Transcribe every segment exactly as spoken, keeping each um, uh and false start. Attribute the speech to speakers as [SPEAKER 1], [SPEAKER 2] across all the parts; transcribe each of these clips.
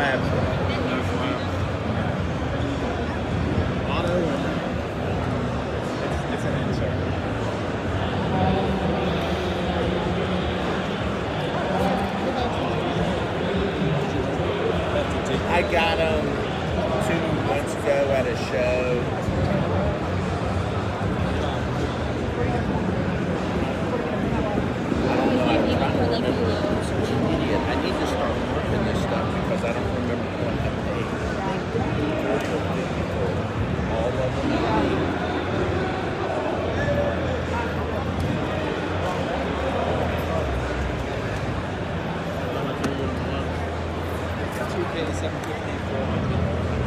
[SPEAKER 1] flaps.
[SPEAKER 2] No flaps. Auto and it's, it's an insert.
[SPEAKER 1] I got them two months ago at a show. I don't know. I'm trying to remember. I'm such an idiot. I need to start marking this stuff because I don't remember what I paid. All of them.
[SPEAKER 2] seven fifty, four hundred.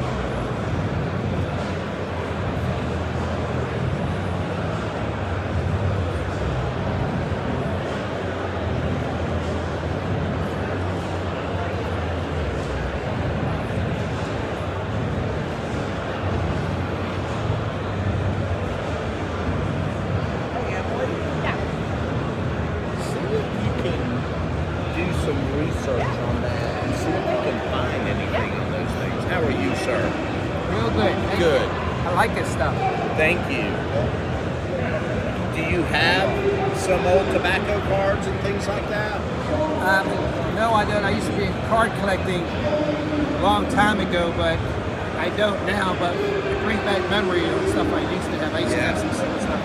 [SPEAKER 1] Thank you. Do you have some old tobacco cards and things like that?
[SPEAKER 3] Um, no, I don't. I used to be card collecting a long time ago, but I don't now. But it brings back memory of stuff I used to have. I used
[SPEAKER 1] yeah.
[SPEAKER 3] to have some stuff.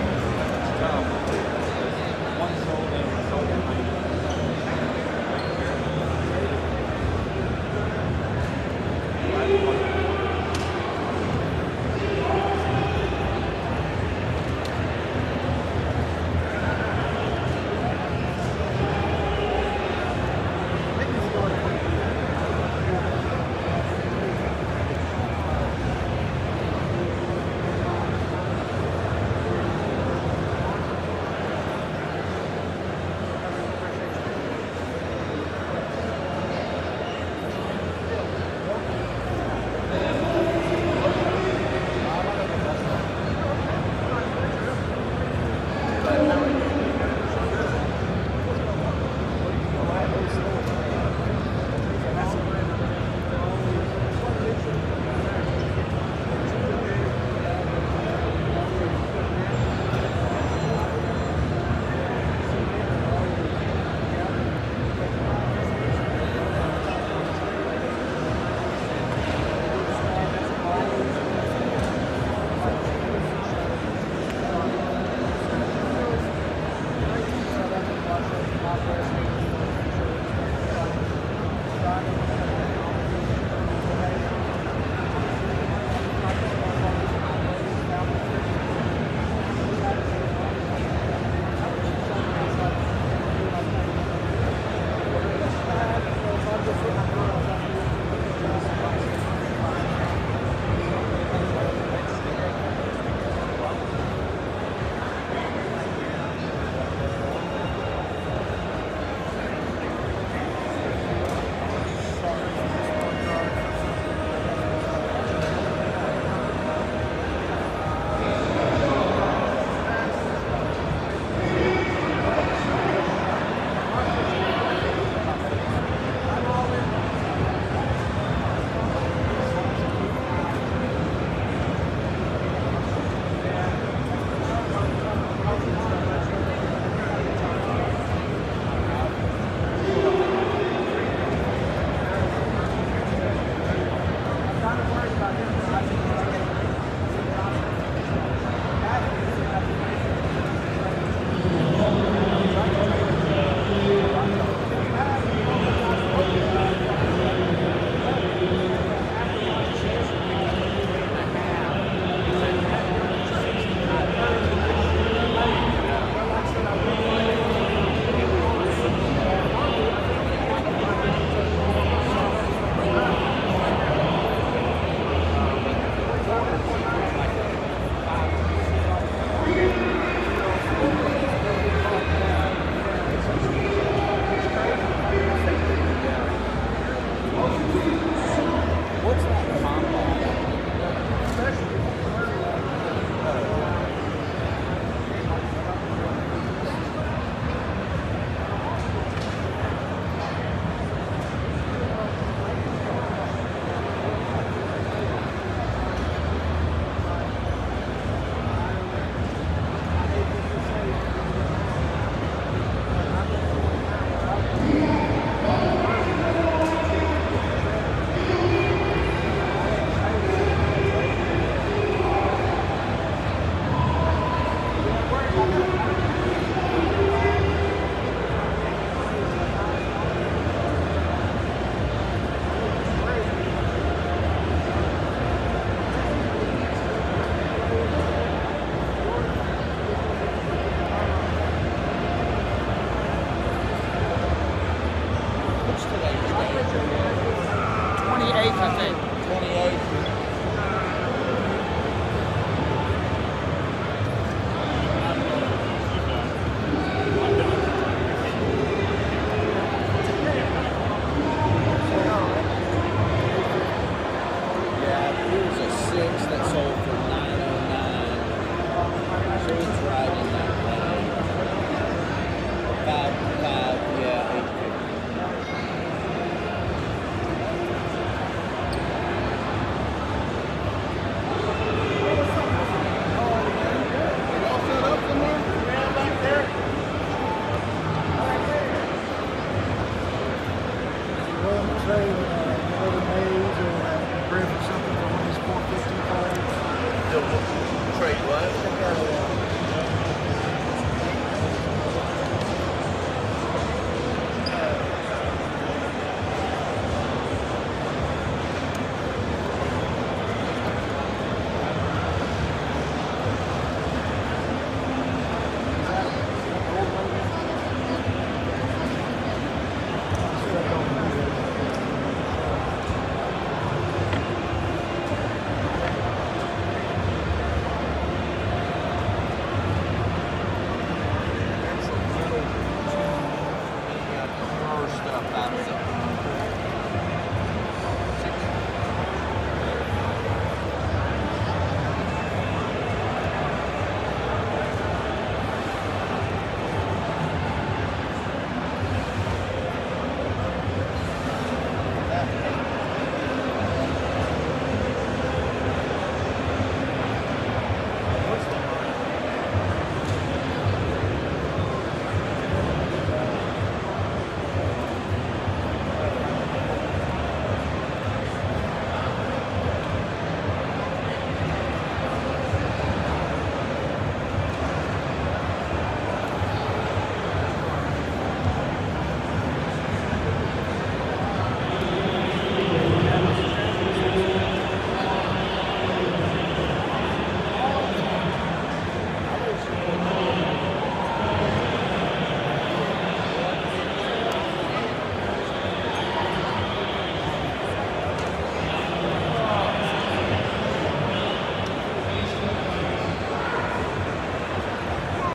[SPEAKER 3] twenty-eighth, I think.
[SPEAKER 1] twenty-eighth.